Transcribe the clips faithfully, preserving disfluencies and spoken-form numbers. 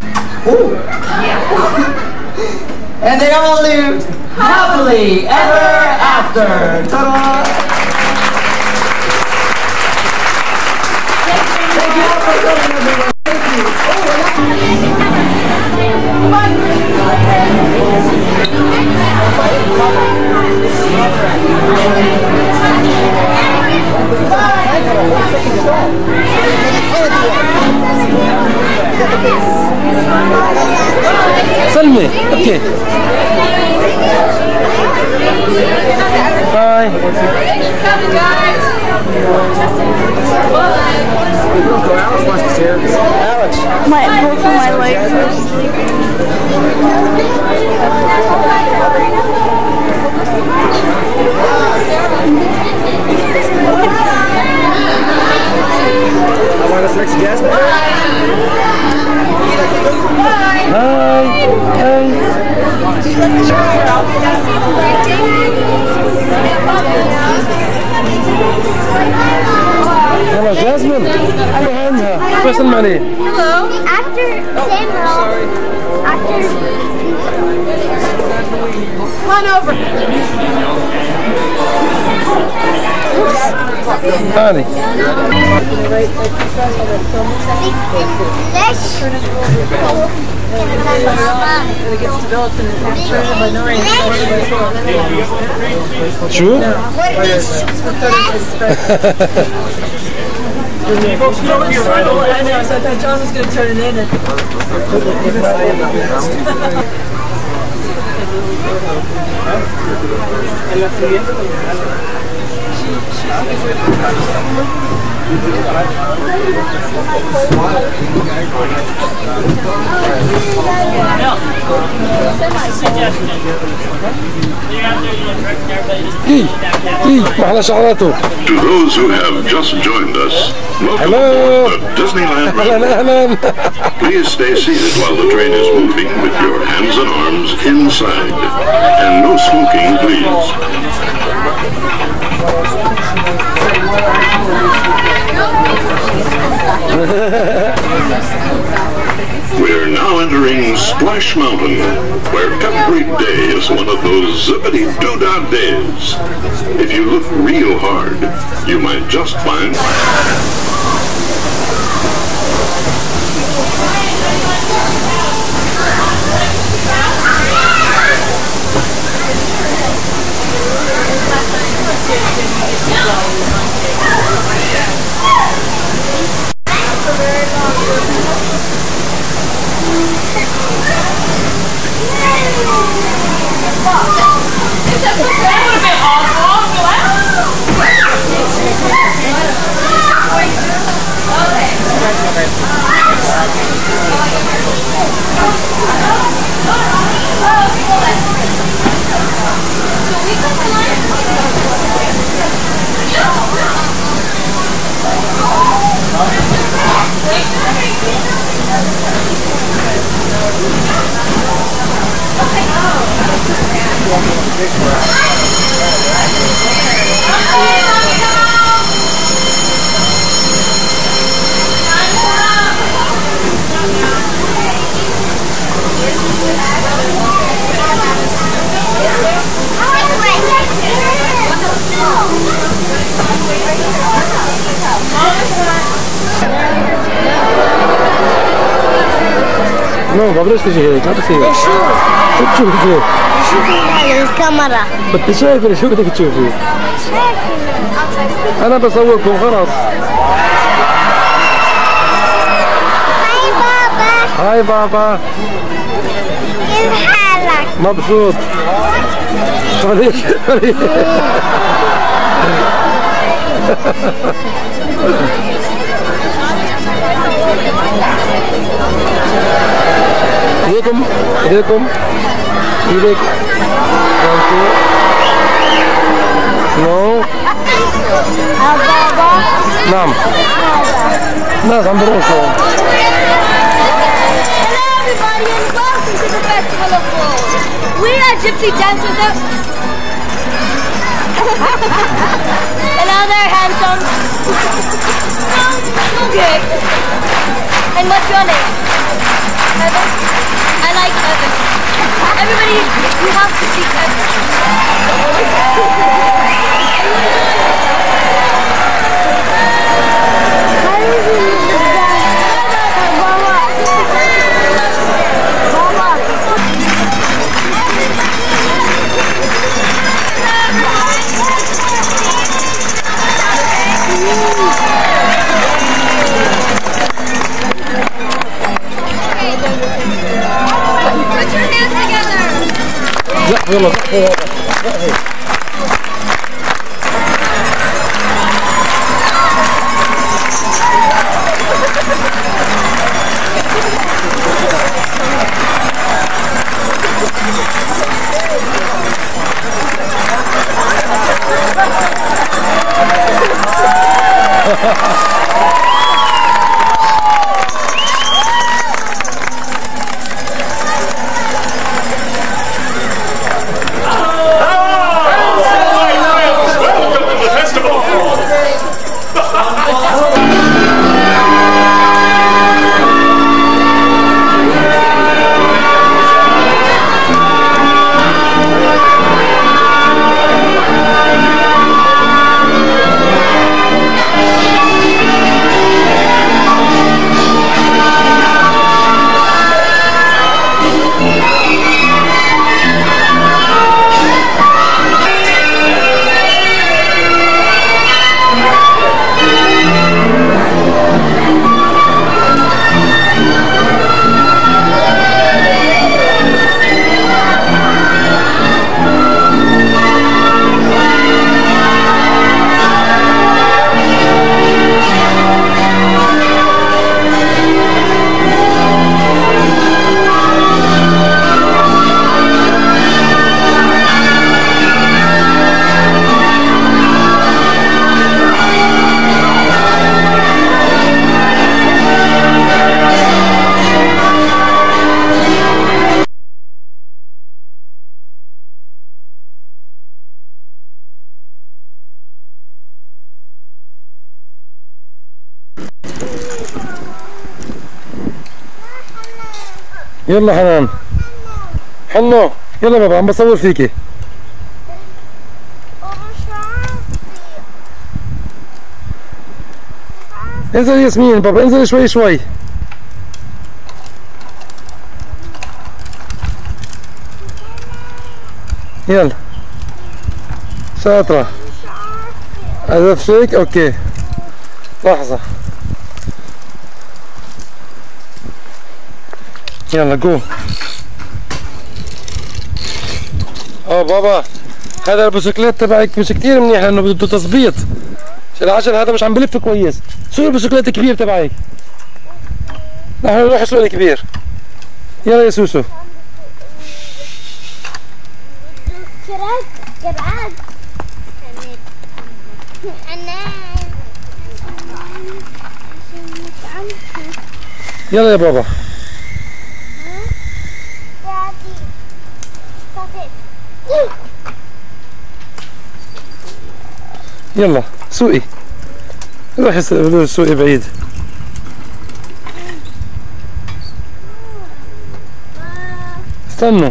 Ooh. And they all lived happily ever after. Ta-da! Thank you all for coming, everyone. Thank you. Come on. Salme, okay. Bye. Alex. My, both of my legs are sleeping. I want us next guest. Hi. Hi. Hello, Jasmine. Where's the money? Hello. After Samuel. After. Come on over. Honey. True? Folks, you know what you're right away. I know, so I thought John was going to turn it in and... To those who have just joined us, welcome Hello. aboard the Disneyland Hello. Please stay seated while the train is moving with your hands and arms inside. And no smoking, please. We're now entering Splash Mountain, where every day is one of those zippity-doo-dah days. If you look real hard, you might just find... No, قبل ايش تجي هيك؟ ما بصير. شو تشوفي؟ شوفي على الكاميرا. انت شايفني شو بدك تشوفي؟ شايفني. انا بصوركم خلاص. هاي بابا. هاي بابا. كيف حالك؟ مبسوط. خليك خليك. ايديكم ايديكم ايديك نو بابا. نعم ناس عم بيرقصوا. Hello everybody and welcome to the Festival of Clothes. We are gypsy dancers up. Another handsome. Okay. And And what's your name? Heather? I like Heather. Everybody, you have to see Heather. Put your hands together. يلا يلا يلا حنان حلو يلا بابا عم بصور فيكي. انزل ياسمين بابا انزل شوي شوي. يلا شاطرة. أدفشك اوكي لحظة. يلا جو. اه بابا هذا البسكليت تبعك مش كتير منيح لانه بده تظبيط العجل هذا مش عم بلف كويس. سوق البسكليت الكبير تبعك. نحن نروح السوق الكبير. يلا يا سوسو. يلا يا بابا. يلا سوقي روحي سوقي بعيد. استنوا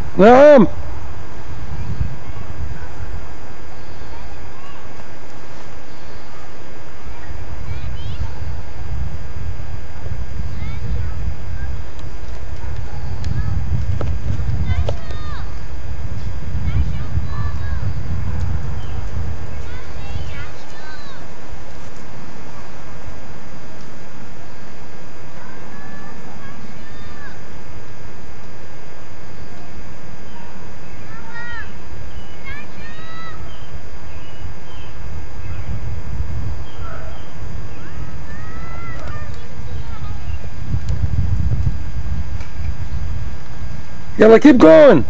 نعم. يلا keep going.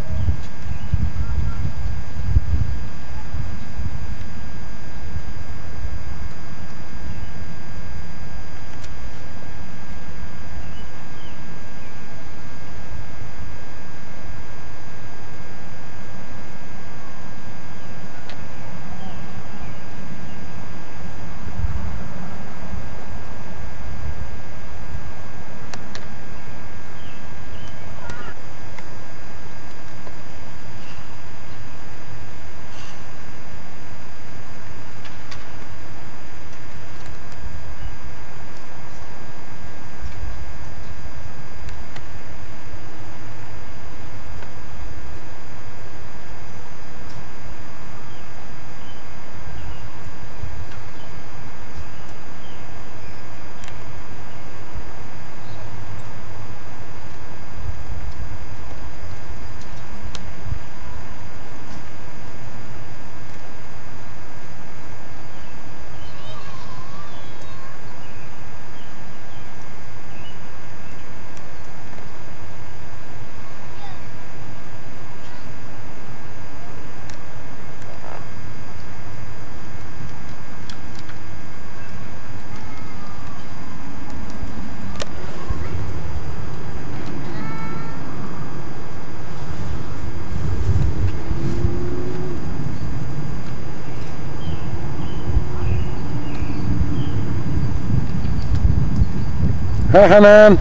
Hi Hanan.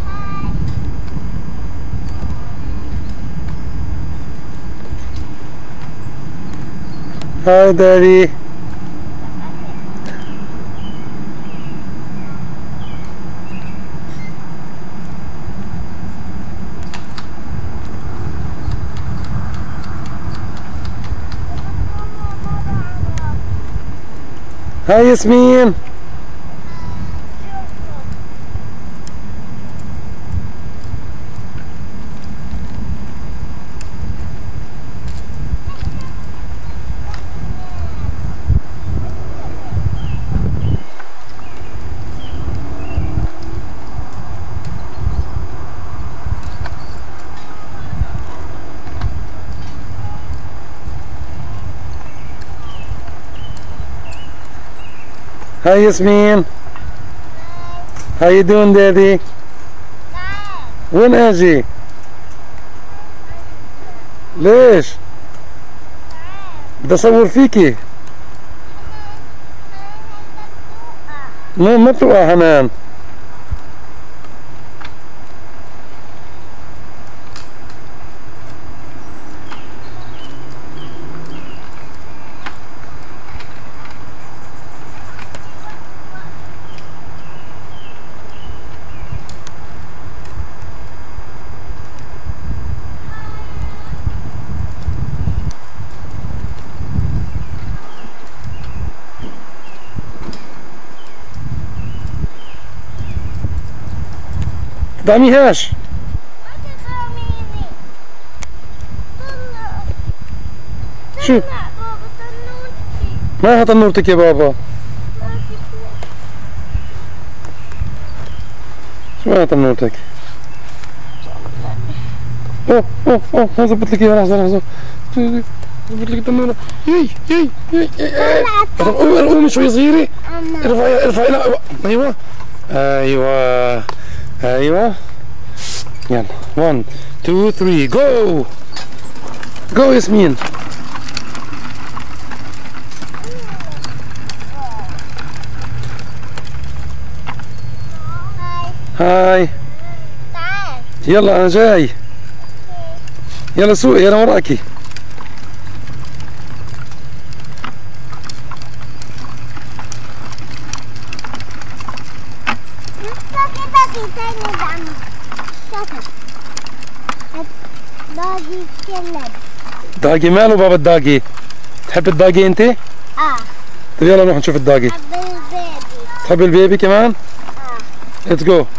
Hi Daddy. Hi Yasmine. Hi Yasmine. How you doing Daddy? وين اجي؟ ليش؟ بدي اصور فيكي. مو ما بتوقع حنان. دعميهاش. شو؟ ما هذا نورتك يا بابا. شو هذا نورتك؟ اوه اوه اوه ما زبط لك اياها. لحظة لحظة زبط لك التنورة. يي يي يي قومي شوي صغيرة. ارفعي ارفعي. لا ايوه ايوه ايوه يلا one two three go go ياسمين. هاي يلا انا جاي. يلا سوقي انا وراكي. داجي ماله بابا الداجي؟ تحب الداجي انت؟ اه. طيب يلا نروح نشوف الداجي. بحب البيبي. تحب البيبي كمان؟ اه. ليتس جو.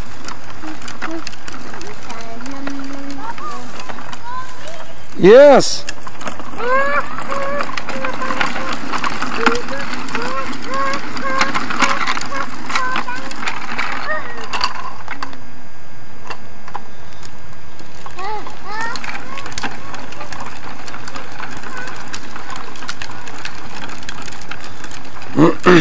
يس.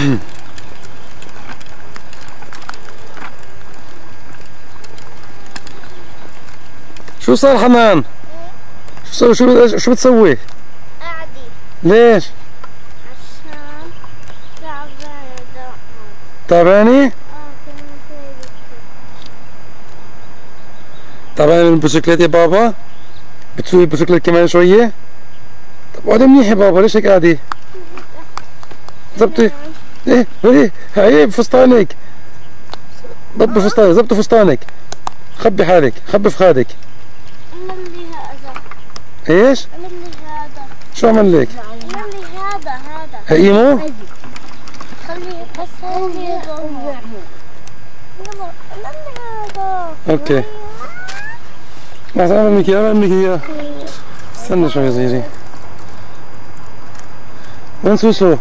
شو صار حنان؟ شو شو شو بتسوي؟ قاعدة. ليش؟ عشان تعبانة. تعبانة؟ اه كمان تعبانة من البسكليت يا بابا؟ بتسوي البسكليت كمان شوية؟ طب اقعدي منيح يا بابا، ليش هيك قاعدة؟ زبطي ايه ايه عيب فستانك. ضبي فستانك، زبطي فستانك. خبي حالك، خبي في خادك. اعمل لي هذا. ايش؟ اعمل لي هذا. شو عمل لك؟ اعمل لي هذا هذا. هقيمه؟ خليه بس خليه يلا اعمل لي هذا. اوكي. بس اعمل لك اياه، اعمل لك اياه. استنى شوي يا صغيري. وين سوسو؟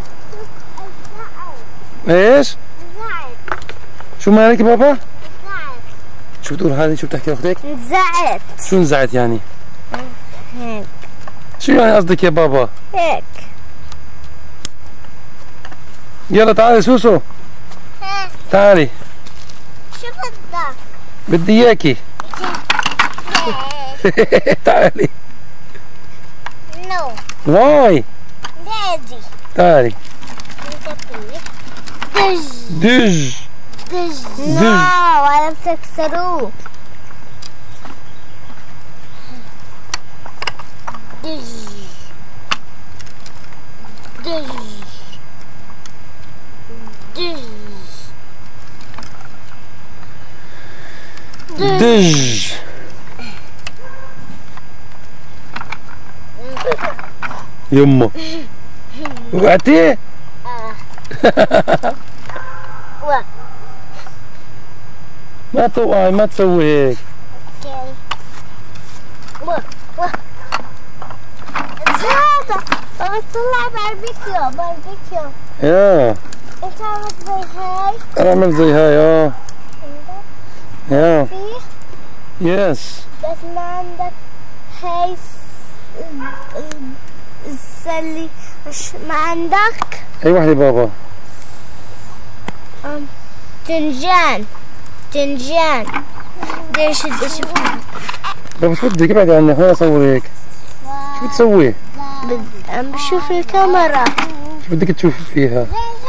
ايش؟ زعل. شو مالك يا بابا؟ زعل. شو بتقول هذه؟ شو بتحكي اختك؟ زعلت. شو انزعت يعني؟ هيك. شو يعني قصدك يا بابا؟ هيك. يلا تعالي سوسو، تعالي. شو بدك؟ بدي اياكي. تعالي. نو. واي. دادي. تعالي. دج. دج. دج. دج. نو ولا بتكسروه. دج. دج. دج. دج. يمه وقعتي؟ وا. ما توقعي، ما تسوي هيك. اوكي. وا وا. هذا بابا طلع باربيكيو باربيكيو. يا انت عملت زي هاي. انا عملت زي هاي. اه يا فيه يس. بس ما عندك هاي السلي مش ما عندك. اي وحده بابا؟ أم تنجان تنجان. ليش بدي بابا شو بدك؟ ابعدي عني، خليني اصور هيك. شو بتسوي؟ عم بشوف الكاميرا. شو بدك تشوفي فيها؟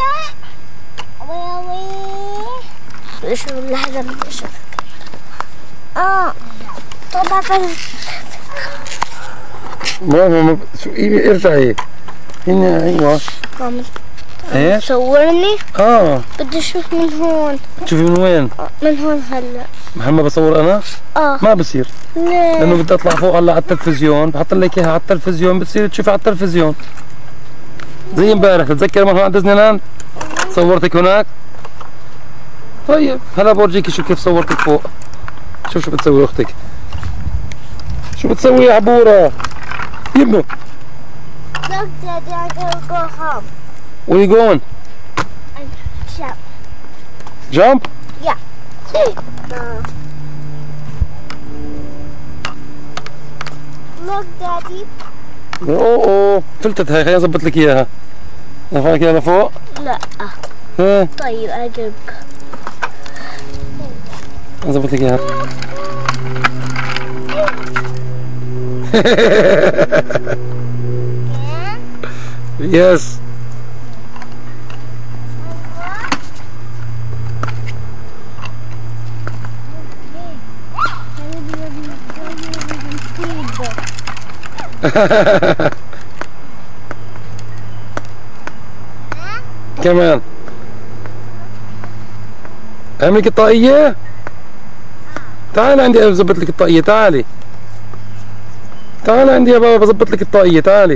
بدي اشوف لحظة بدي اشوف. اه طبعا ماما ما شو ايه ارجعي هنا. ايوه ماما ايش؟ صورني. اه بدي اشوف من هون. تشوفي من وين؟ من هون هلا. محمد بصور انا؟ اه ما بصير، ليه؟ لانه بدي اطلع فوق هلا على التلفزيون، بحط لك اياها على التلفزيون بتصير تشوفي على التلفزيون. زي امبارح تتذكر مرة على ديزني لاند؟ صورتك هناك؟ طيب هلا بورجيكي شو كيف صورتك فوق. شوف شو بتسوي اختك. شو بتسوي يا عبورة؟ يمه. Look, Daddy, I gotta go home. Where you going? I'm jump. Jump? Yeah. Look, Daddy. اوه اوه فلتت هاي، خليني اظبط لك اياها. ارفعك اياها لفوق؟ لا. ها طيب اجيبك. اظبط لك اياها. يس. كمان اعملك الطاقية. تعالي عندي بظبط لك الطاقية. تعالي تعالي عندي يا بابا بظبط لك الطاقية. تعالي.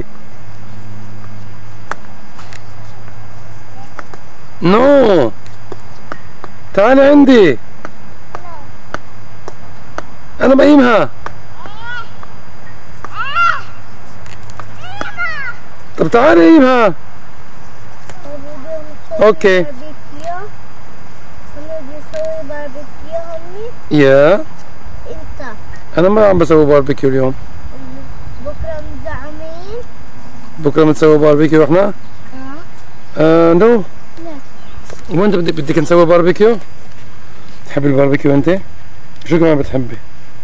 نو تعالي عندي، انا بقيمها. طب تعالي قيمها. اوكي. باربيكيو. بدي اسوي باربيكيو همي. يا انت انا ما عم بسوي باربيكيو اليوم. بكره مزعمين. بكره بنسوي باربيكيو احنا؟ اه آه نو لا وانت بدك بدك نسوي باربيكيو؟ تحبي الباربيكيو انت؟ شو كمان بتحبي؟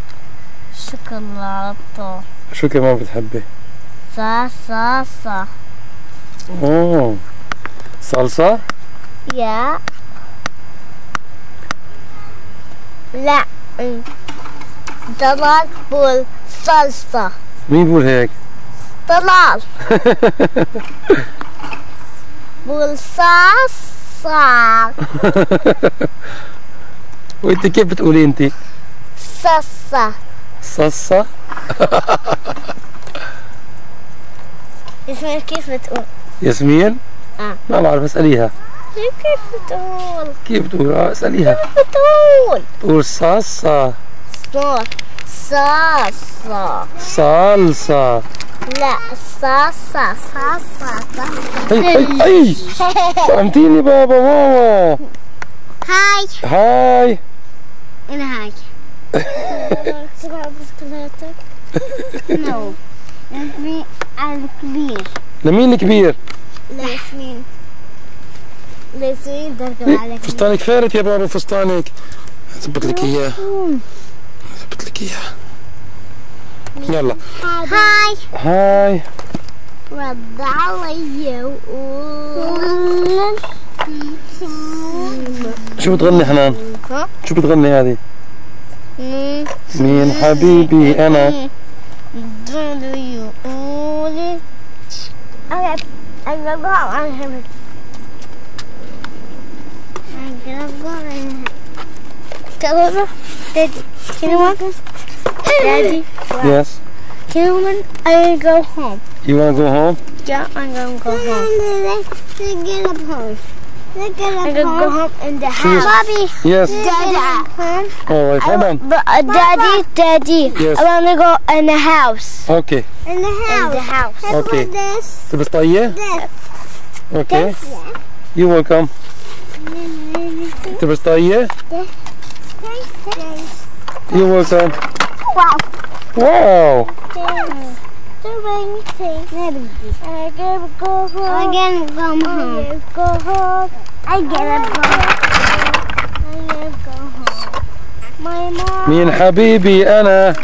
شوكولاتة. شو كمان بتحبي؟ صلصة. اوه صلصة؟ يا لا طلال بول صلصة. مين بقول هيك؟ طلال بول صلصة. وانت كيف بتقولي انت؟ صلصة. صلصة؟ ياسمين كيف بتقول؟ ياسمين؟ اه ما بعرف اسأليها. كيف بتقول؟ كيف بتقول؟ اه اسأليها. كيف بتقول؟ تقول صلصة. صلصة. صلصة. لا صلصة. صلصة. اي اي اي فهمتيني بابا ماما. هاي. هاي. انا هاي. تلعب بسكليتك؟ نو. ياسمين الكبير. لمين الكبير؟ لياسمين. لياسمين درجة على فستانك فارت يا بابا فستانك. ظبط لك اياه. ظبط لك اياه. يلا. هاي. هاي. رد علي وقول. شو بتغني حنان؟ ها؟ شو بتغني هذه؟ مين حبيبي انا؟ Do you only? Okay, I'm gonna go out on him. I'm gonna go on him. Tell her, Daddy, can you want this? Daddy, Yes. can you want? I'm gonna go home. You wanna go home? Yeah, I'm gonna go home. Let's get up home. I'm gonna go home in the house. Bobby. Yes. Daddy. All right. Hold on. But, uh, Daddy, Daddy, Yes. I want to go in the house. Okay. In the house. In the house. Okay. This. تبي طية؟ This. Okay. You're welcome. تبي طية؟ You're welcome. Wow. Wow. I gotta go home. I gotta go home. Go home. I gotta go home. I gotta go home. My mom. مين حبيبي أنا؟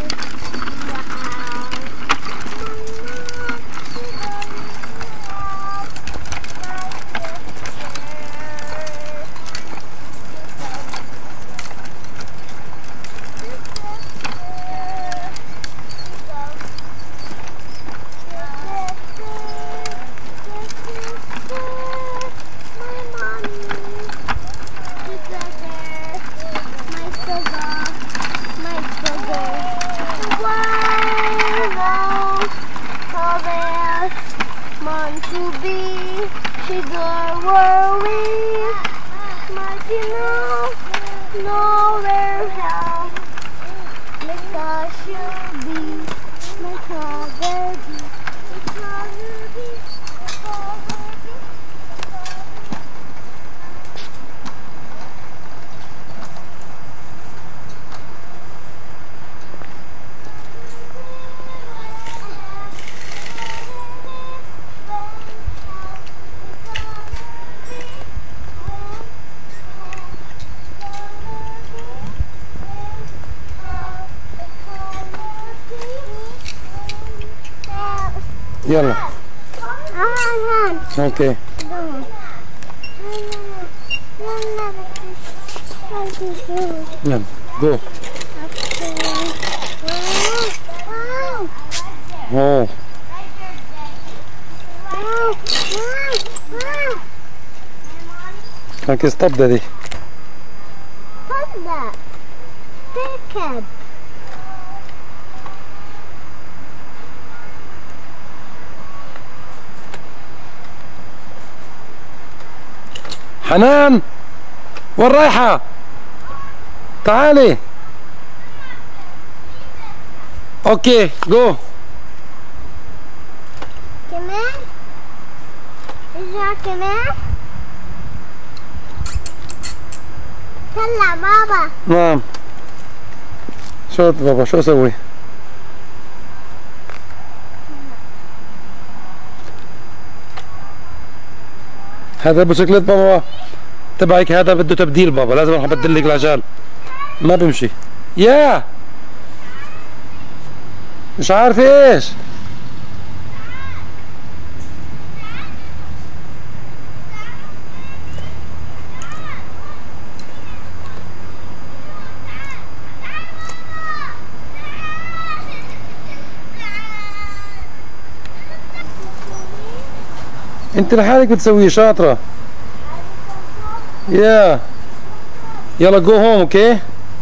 يلا. اوكي. يلا جو. اوه. Okay, stop daddy. What's that? Dickhead. حنان وين رايحة؟ تعالي. اوكي جو. كمان؟ ارجع كمان؟ طلع بابا. نعم. شو بابا شو اسوي؟ هذا بسكليت بابا. تبعك هذا بده تبديل بابا، لازم اروح ابدل لك العجال، ما بمشي. يا مش عارف ايش. انت لحالك بتسويه شاطرة. يا يلا جو هوم. اوكي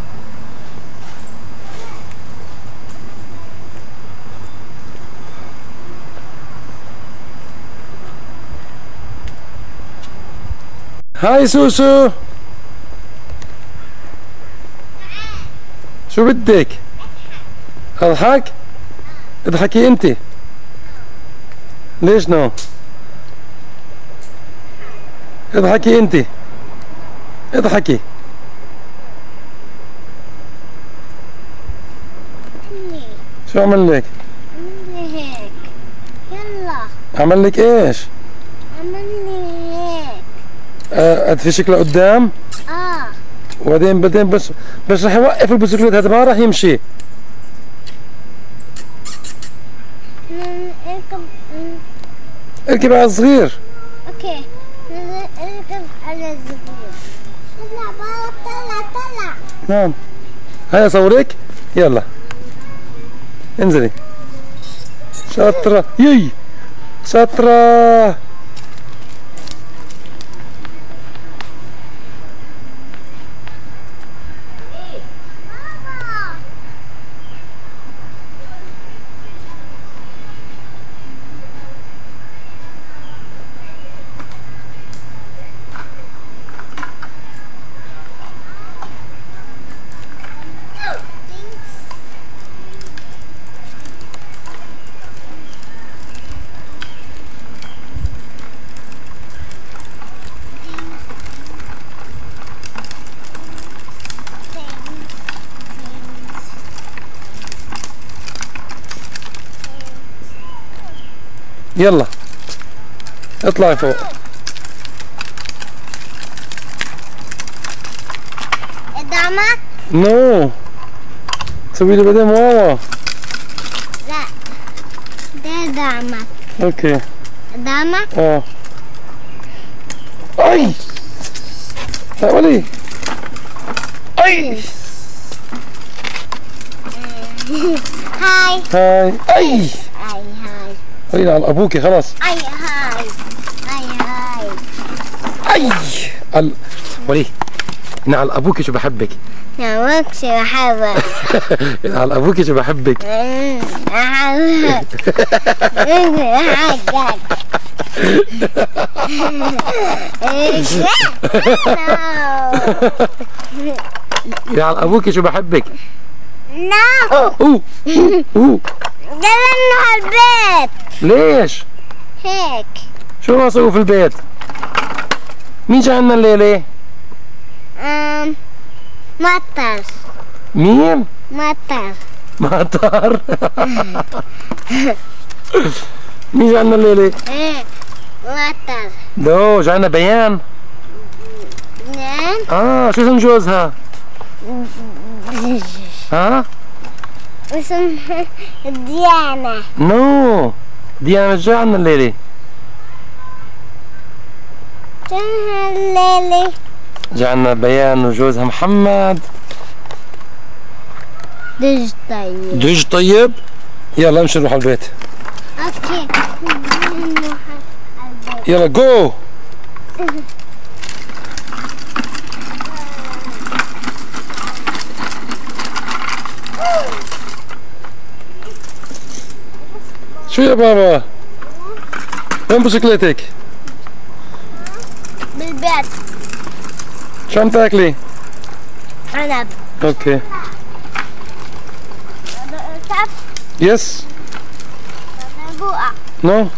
هاي سوسو، شو بدك؟ اضحك؟ اضحكي انت. ليش نو؟ اضحكي انت، اضحكي. شو عمل لك؟ عمل لي هيك. يلا عمل لك ايش؟ عمل لي هيك. آه ادفشك لقدام؟ اه وبعدين بعدين بس بس رح يوقف البسكليت هذا، ما رح يمشي. اركب. اركب على الصغير. اوكي اركب على الزبير. طلع بابا طلع طلع. نعم هيا صورك. يلا انزلي. شاطرة يي شاطرة. يلا اطلعي فوق. قدامك؟ نو تسوي لي بعدين واوا. لا ده قدامك. اوكي قدامك؟ اه. اي لا ولي. اي هاي هاي. اي هاي هاي خلينا على ابوكي خلاص. اي هاي هاي هاي اي ال... ولي انا على ابوكي شو بحبك. نعمك شو بحبك. على ابوكي شو بحبك. بحبك بحبك. يا على ابوكي شو بحبك. نو اوه اوه ده منه البيت. ليش؟ هيك شو ما اسوي في البيت؟ مين جا عنا الليلة؟ أم مطر. مين؟ مطر مطر. مين جا عنا الليلة؟ ايه مطر. لو جا عنا بيان. نعم. اه شو اسم جوزها؟ ها؟ اسمها ديانا. نو ديانا مش جا عنا الليلة. شنو الليلة؟ جا عنا بيان وجوزها محمد. دج طيب. دج طيب. يلا امشي نروح على البيت. اوكي نروح على البيت. يلا جو. شو يا بابا؟ وين بسكليتك؟ بالبيت. شو عم تاكلي؟ عنب. اوكي. تعرف يس. بوقع. نو.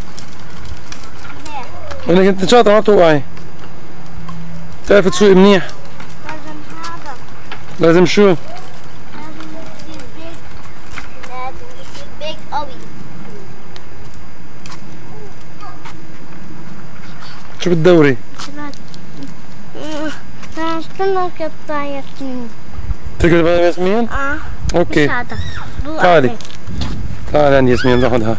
انك انت شاطرة ما توقعي. بتعرف تسوقي منيح. لازم هذا. لازم شو؟ لازم يصير بيج. لازم يصير بيج قوي. شو بتدوري؟ نركب مع ياسمين. تركب مع ياسمين؟ اه اوكي. مش هذا. تعالي تعالي عند ياسمين ناخذها.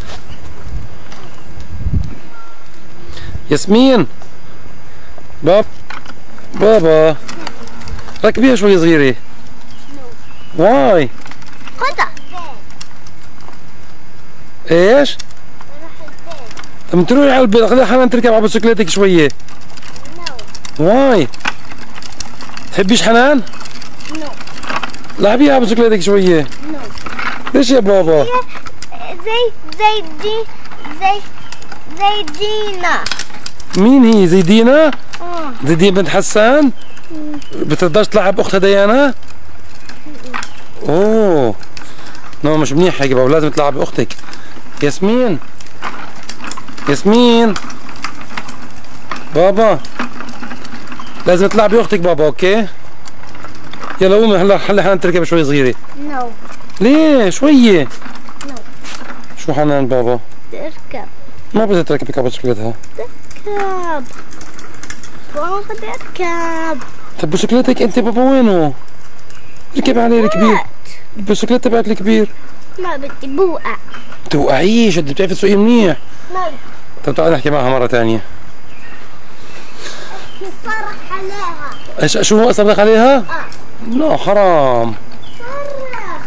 ياسمين بابا بابا ركبيها شوي صغيرة. واي خدها. ايش؟ طب تروحي على البيت خليها حنان تركب على بسكليتك شوية. واي تحبيش حنان؟ نو. لعبيها على بسكليتك شوية. نو. ليش يا بابا؟ زي زي دي زي زي دينا. مين هي؟ زي دينا؟ اه زي دينا بنت حسان؟ بترضاش تلعب اختها ديانا؟ اوه نو مش منيح هيك بابا، لازم تلعبي اختك. ياسمين ياسمين بابا لازم تلعبي اختك بابا. اوكي يلا قومي هلا خلي حنان تركب شوي صغيرة. نو. ليه شوية؟ نو. شو حنان بابا؟ تركب. ما بدها تركبك على بسكليتها. تركب. بابا تركب. طب بسكليتك انت بابا وينه؟ ركب عليه الكبير. البسكليت تبعك الكبير. ما بدي بوقع. توقعيش انت بتعرفي تسوقي منيح. ما بدي. طب تعالي نحكي معها مرة ثانية. صرخ عليها. ايش شو هو اصرخ عليها؟ اه. لا حرام. صرخ.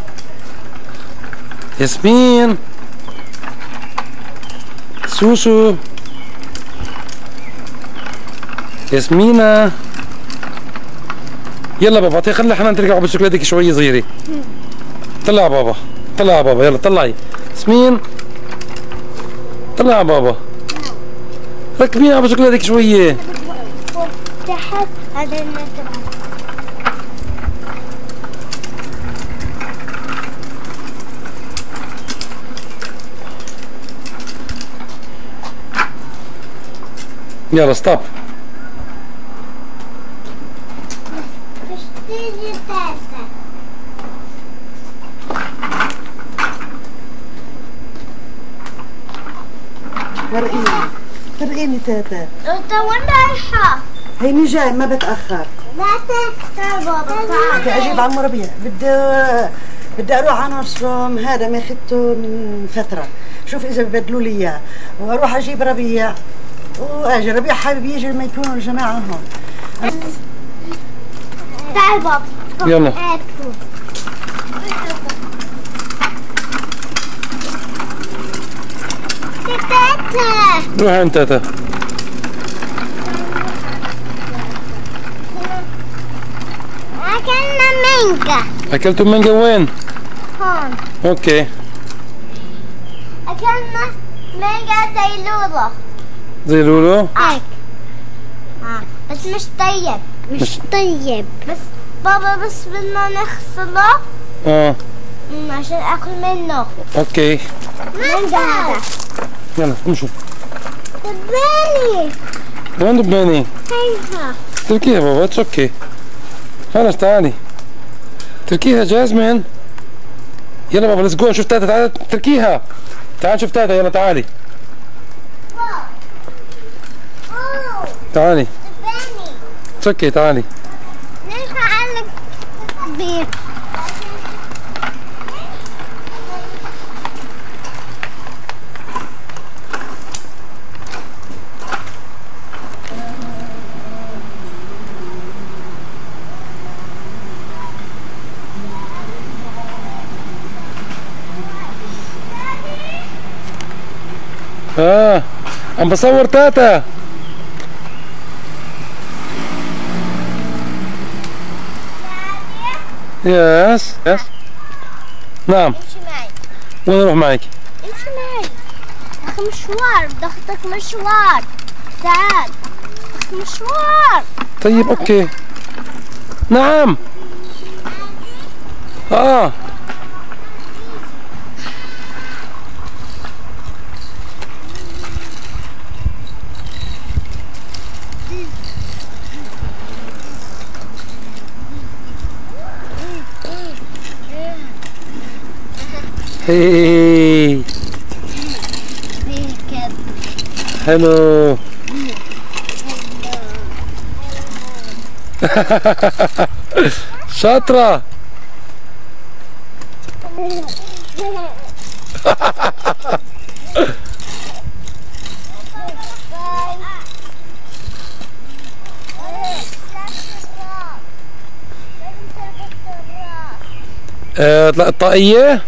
ياسمين سوسو ياسمينة يلا بابا اعطيه خلي حنان تركب على بسكليتك شوي صغيرة. طلع بابا طلع بابا يلا طلعي. ياسمين طلع بابا ركبينا على بسكليتك شوية. تحت هذا الناس تبعنا. يلا ستوب. مش تيجي تاسع. فرقيني فرقيني تاتا. انت وين رايحة؟ هيني جاي ما بتأخر. لا تكتر بابا. بدي اجيب عمو ربيع، بدي بدي اروح على نصرم، هذا ما اخذته من فترة، شوف اذا ببدلوا لي اياه، واروح اجيب ربيع واجي. ربيع حابب يجي لما يكونوا الجماعة هون. تعال بابا. يلا. تاتا. روح عند تاتا. أكلنا مانجا. اكلتوا مانجا وين؟ هون. اوكي. أكلنا مانجا زي لولو. زي لولو؟ هيك. اه بس مش طيب. مش, مش- طيب. بس بابا بس بدنا نغسله اه مم، عشان اكل منه. اوكي مانجا هذا. يلا امشوا. دباني. وين دباني؟ هيها. تركيها بابا اتس اوكي. خلص تعالي تركيها جازمين. يلا بابا ليتس جو نشوف تاتا. تعالي تركيها. تعال نشوف تاتا يلا تعالي اوه تعالي. دباني. اتس اوكي تعالي. ليش عقلك كبير؟ اه عم بصور تاتا. يس يس نعم. امشي معي. وين اروح معك؟ امشي معي. اخي مشوار. بدي اخذك مشوار. تعال. اخي مشوار. طيب اوكي. نعم. اه هي بيركب. حلو. شاطرة. آه، الطاقية.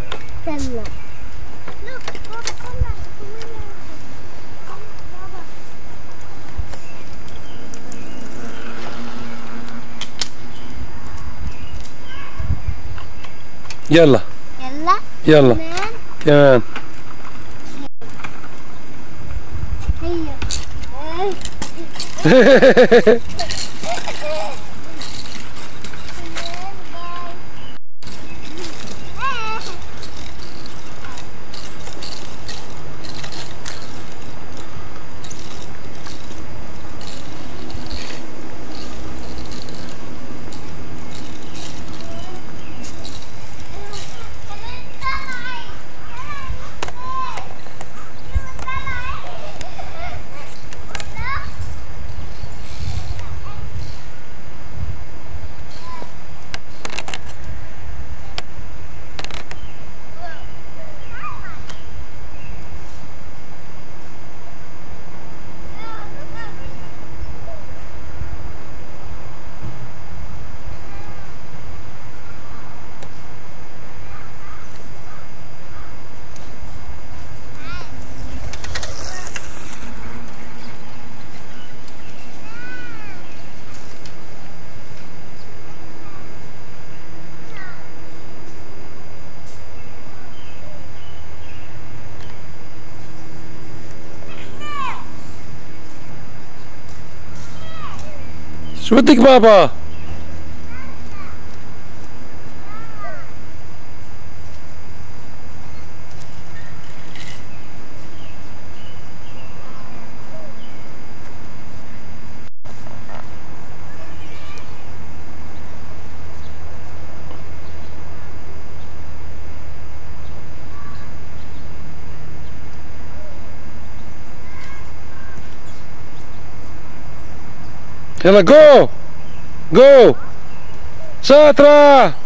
يلا يلا يلا كمان. هيا. شو بدك بابا؟ يلا جو جو. شاطرة.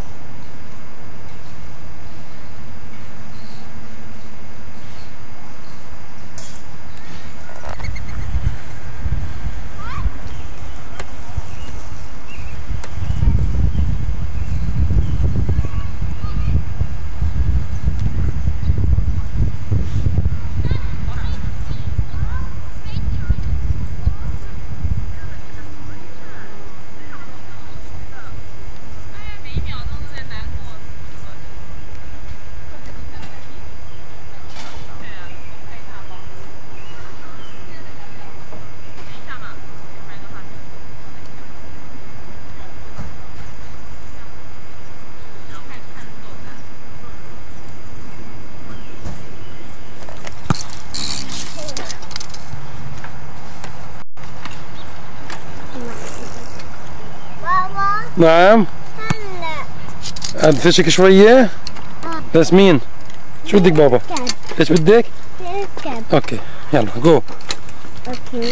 نعم. هلا أدفشك شوية. ياسمين شو بدك بابا؟ ايش بدك؟ كاب. اوكي يلا جو. اوكي.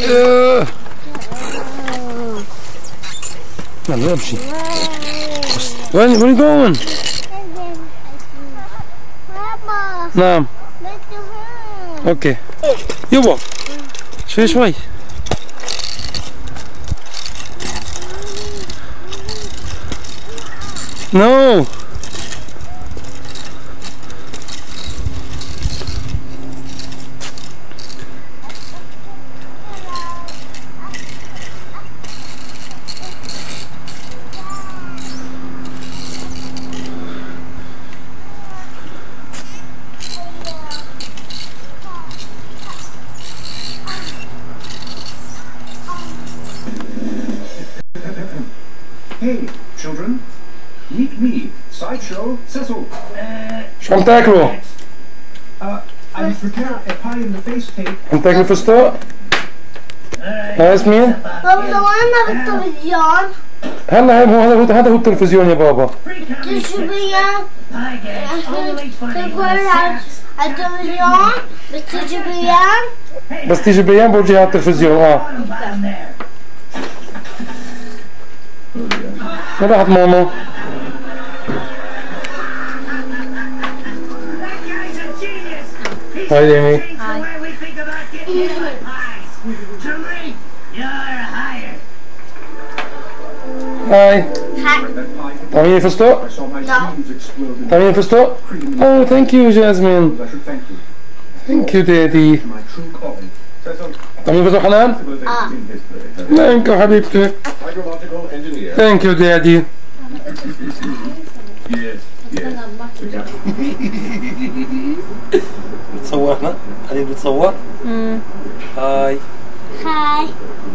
يلا امشي. وين وين you going؟ بابا. نعم. اوكي. يبا شوي شوي. No. Hey, children. Meet me, Sideshow Cecil. شو عم تاكلوا؟ Uh, I prepared a pie in the face cake. عم تاكلوا فستق؟ ها ياسمين؟ بابا وين بالتلفزيون؟ هلا هو هذا هو هذا هو التلفزيون يا بابا. تجيبين تقول على التلفزيون بس تجيبين بس تيجي بيان بورجيها على التلفزيون. اه وين راحت ماما؟ هاي ديمي. هاي. طعمين فستق؟ طعمين فستق؟ Oh, thank you, Jasmine. Thank you, Daddy. طعمين فستق حنان؟ اه. Thank you, حبيبتي. Thank you, Daddy. بتصورنا؟ هذه بتصور؟ امم هاي. هاي.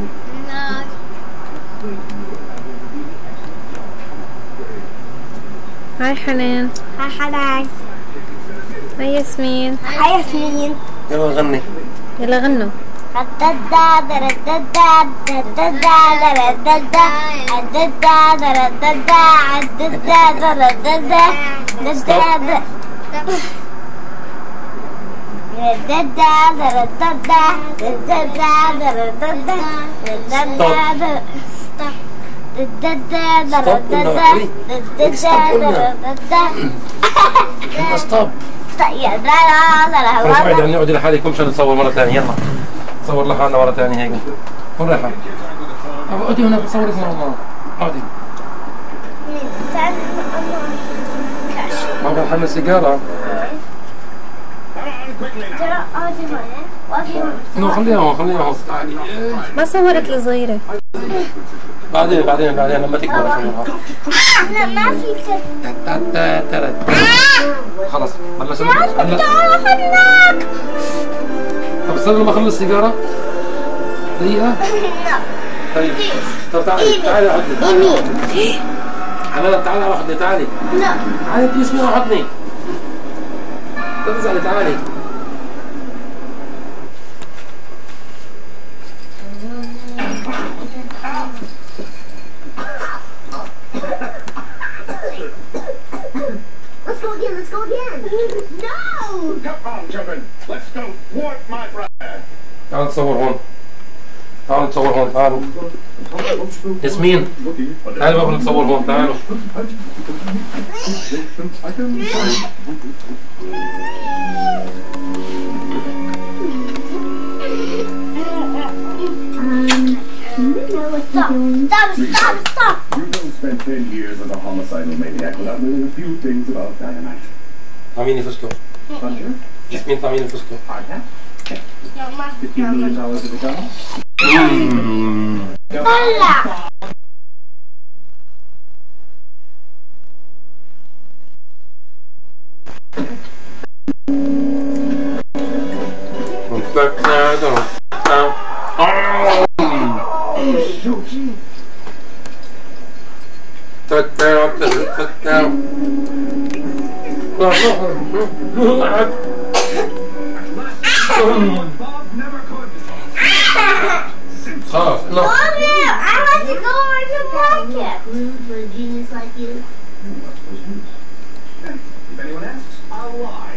هاي حنان. هاي حنان. هاي ياسمين. هاي ياسمين. يلا غني. يلا غنوا. ستوب. خلاص بعيد عني، اقعدي لحالك مشان نتصور مرة ثانية. يلا تصور لحالنا مرة ثانية هيك. وين رايحة؟ اقعدي هنا تصوري اسمها ماما. اقعدي. ماما حمل سيجارة. انه خليها هون خليها هون. ما صورت الصغيرة. بعدين بعدين بعدين لما تكبر اصورها. لا ما في كده. خلص بلشنا هلا. طب استنى لما اخلص السيجارة. دقيقة. طيب طب تعالي تعالي يا حضني. حنان تعالي على حضني تعالي. لا. تعالي انت ياسمين على حضني. لا تزعلي تعالي. Let's go again, let's go again. No! Come on, children. Let's go thwart my brother. تعالوا نتصور هون. تعالوا نتصور هون تعالوا. ياسمين تعالوا بابا نتصور هون تعالوا. Stop, stop, stop, stop. You don't spend ten years as a homicidal maniac without knowing a few things about dynamite. طعميني فستق. Plunger? ياسمين طعميني فستق. Hard hat? fifteen million dollars of the gun? طلع. خلاص لا. I want to go on the market. For a genius like you. If anyone asks, I'll lie.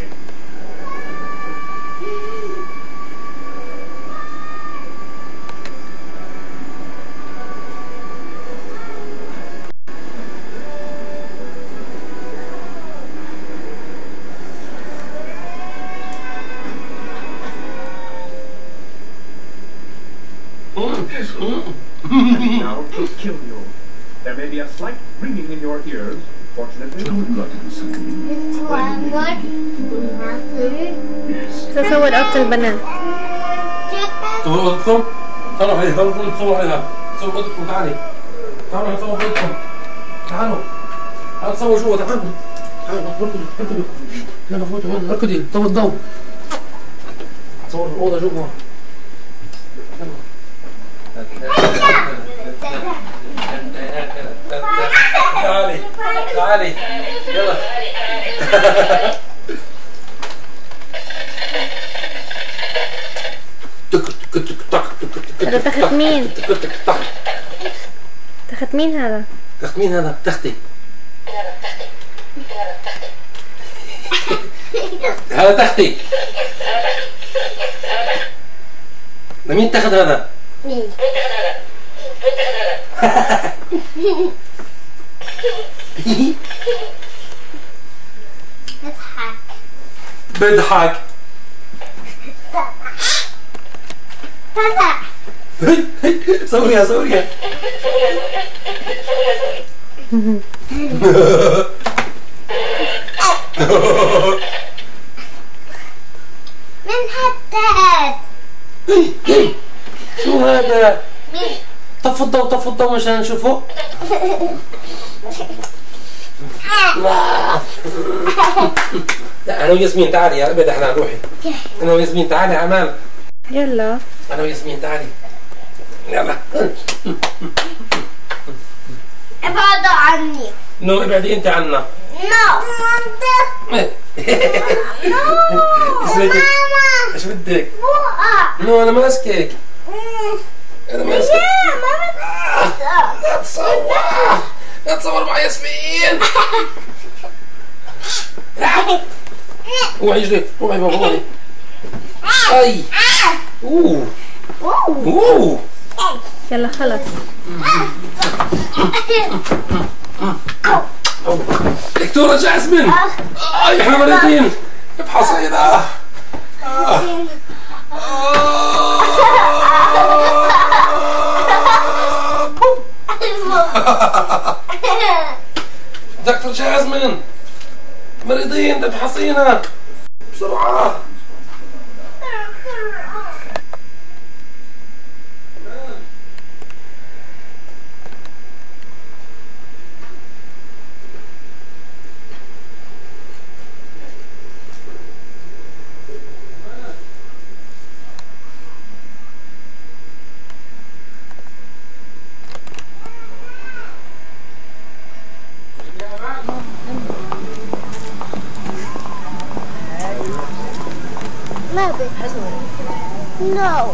Now to kill you. There may be a slight ringing in your ears. Fortunately, It's one more. تصور أوضة البنات. تصور اوضتكم؟ تعالوا هي تعالوا نتصور عليها. تصور اوضتكم تعالي. تعالوا نتصور اوضتكم. تعالوا. تعالوا تصوروا جوا تعالوا. تعالوا اركضوا اركضوا. يلا فوتوا هون اركضي ضوي الضوء. تصوروا الأوضة جوا. تعالي تعالي يلا. هذا تخت مين؟ تخت مين هذا؟ تخت مين هذا؟ تختي. هذا تختي. لمين تاخذ هذا؟ مين؟ اضحك. بضحك. طلع. صوريها صوريها. من حتى شو هذا؟ طف الضوء طف الضوء مشان نشوفه. لا انا وياسمين تعالي يا ابد احنا روحي. انا وياسمين تعالي عمال. يلا انا وياسمين تعالي. يلا. ابعدوا عني. نو ابعدي انت عنا. نو. اسمعي. ماما. ايش بدك؟ بوقع. نو انا ماسكك. انا ماسكك. لا تصور. لا تصور مع ياسمين. روحي اجري روحي بابا روحي. اي اوه اوه يلا خلص. دكتورة جاسمين. اي احنا مريضين. افحصي هنا. دكتور جاسمين مريضين افحصينا بسرعة. ما بدي. نو.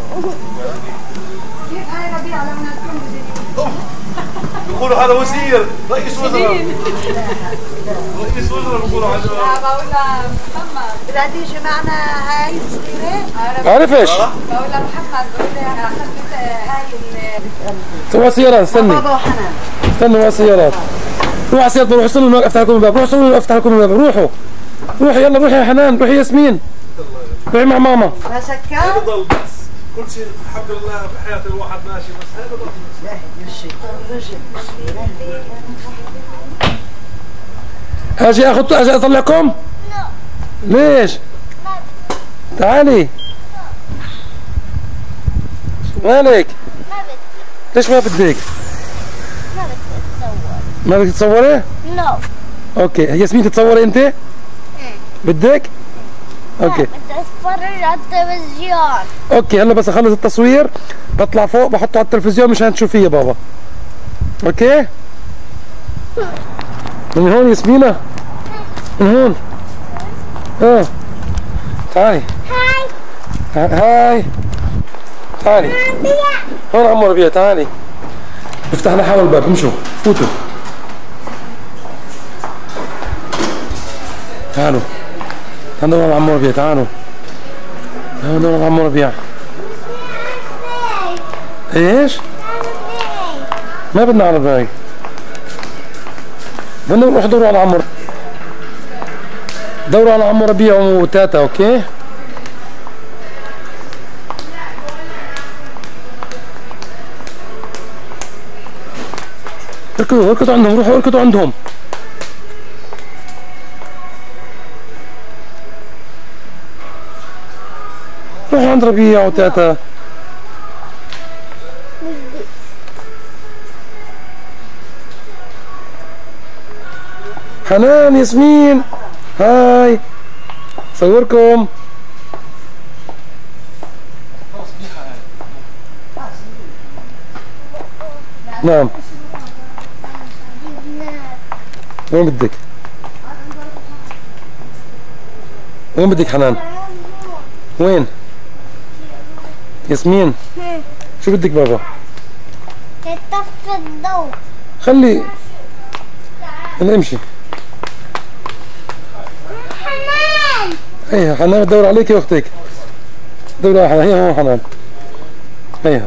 بيقولوا هذا وزير رئيس وزراء. رئيس وزراء بيقولوا على بقول لها محمد بدها تيجي معنا هاي الصغيرة؟ عرفش؟ بقول لها محمد بقول لها اخذت هاي سوى سيارات استني. بابا وحنان. استنوا على سيارات. روحوا على السيارات روحوا استنوا الموقف افتح لكم الباب. روحوا استنوا افتح لكم الباب. روحوا روحي يلا روحي يا حنان روحي ياسمين. روحي مع ماما. ما سكر؟ ضل بس كل شيء الحمد لله بحياة الواحد ماشي بس هذا ضل بس. لا يمشي رجل. اجي اخذ اجي اطلعكم؟ ليش؟ تعالي. مالك؟ ما بدي. ليش ما بدك؟ ما بدي اتصور. ما بدك تتصوري؟ نو. اوكي ياسمين تتصوري انت؟ بدك؟ اوكي بدي اتفرج على التلفزيون. اوكي هلا بس اخلص التصوير بطلع فوق بحطه على التلفزيون مشان تشوفيه يا بابا. اوكي؟ من هون ياسمينة؟ من هون. اه تعالي. هاي. هاي تعالي. هون عمو ربيع تعالي. افتح لنا حاول الباب امشوا فوتوا. تعالوا. تعالوا على عمو ربيع تعالوا. تعالوا على عمو ربيع. ايش؟ ما بدنا على الباقي. بدنا نروح دوروا على عمو. دوروا على عمو ربيع وتاتا اوكي؟ اركضوا اركضوا عندهم روحوا اركضوا عندهم. روحوا عند ربيع وتاتا. حنان ياسمين هاي صوركم. نعم وين بدك؟ وين بدك حنان؟ وين؟ ياسمين شو بدك بابا؟ يطفي الضوء. خلي هلا امشي. حنان. هيها حنان بدور عليك يا اختك. دور على حنان. هيها هون حنان. هيها.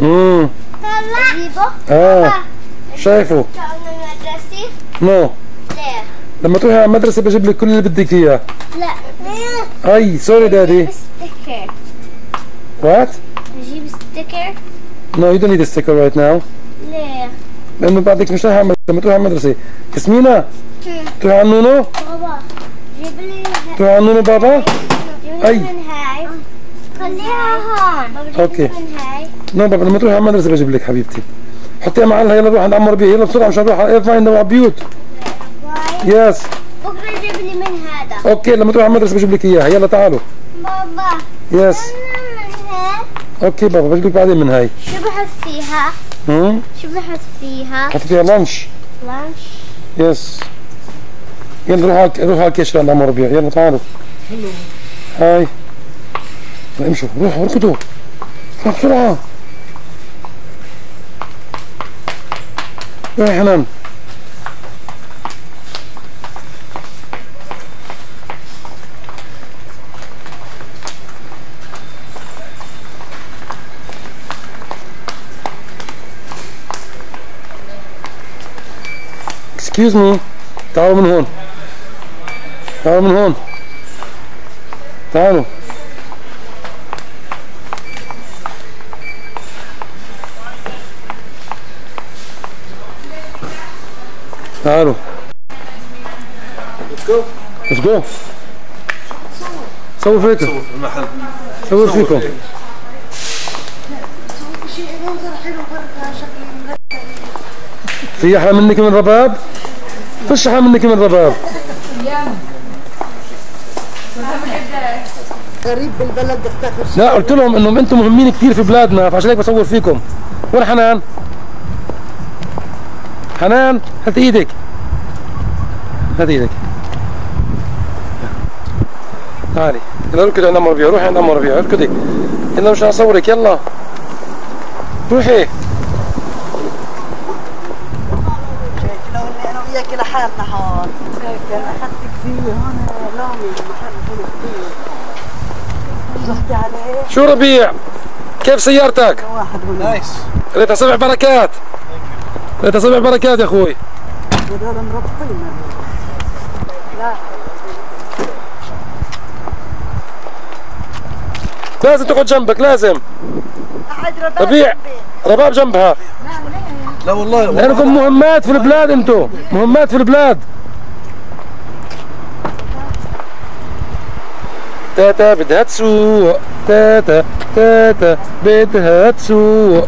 امم اجيبه؟ اه شايفه؟ من المدرسة؟ نو ليه؟ لما تروحي على المدرسة بجيب لك كل اللي بدك اياه. لا اي سوري دادي. ستيكر. وات؟ نجيب ستيكر؟ نو يو دونت نيد ستيكر رايت ناو. ليه؟ لانه بعدك مش رايحة على المدرسة، لما تروحي على المدرسة. ياسمينة تروحي على النونو؟ بابا جيب لي تروحي على النونو بابا؟ جيب أي. لي من هاي. خليها هون. بابا جيب أوكي. لي من هاي. نو بابا لما تروحي على المدرسة بجيب لك حبيبتي. حطيها معلها يلا نروح عند عم ربيع يلا بسرعة مشان نروح على اير فايند على بيوت. واي. يس بكره جيب لي من هذا. اوكي لما تروح على المدرسة بجيب لك اياها يلا تعالوا. بابا يس أنا من هاي. اوكي بابا بجيب لك بعدين من هاي. شو بحط فيها؟ امم شو بحط فيها؟ حطي فيها لانش. لانش. يس يلا روحوا على روحوا على الكشري عند عم ربيع يلا تعالوا. هاي امشوا روحوا اركضوا روحوا بسرعة. روحي يا حنان. Excuse me. تعالوا من هون. تعالوا من هون. تعالوا. تعالوا. Let's go. Let's go. صور فيكم. صور في المحل. صور فيكم. شيء منظر حلو بركة شكل في أحلى منك من رباب؟ فيش أحلى منك من رباب. غريب بالبلد اختفى. لا قلت لهم انهم انتم مهمين كثير في بلادنا فعشان هيك بصور فيكم. وين حنان؟ حنان هات ايدك. هات ايدك. تعالي يلا اركضي عند ام ربيع روحي عند ام ربيع اركضي. يلا مش اصورك يلا. روحي. شايف لو اني انا وياك لحالنا هون. شايف انا اخذتك فيه هون لامي محل حلو كثير. رحتي عليه؟ شو ربيع؟ كيف سيارتك؟ واحد هنا. نايس. ريتها سبع بركات. ريتها سبع بركات يا اخوي. هذول مربطين. لا لازم تقعد جنبك لازم. قاعد رباب ربيع رباب جنبها. لا والله لانكم مهمات في البلاد انتم مهمات في البلاد. تاتا بدها تسوق تاتا تاتا بدها تسوق.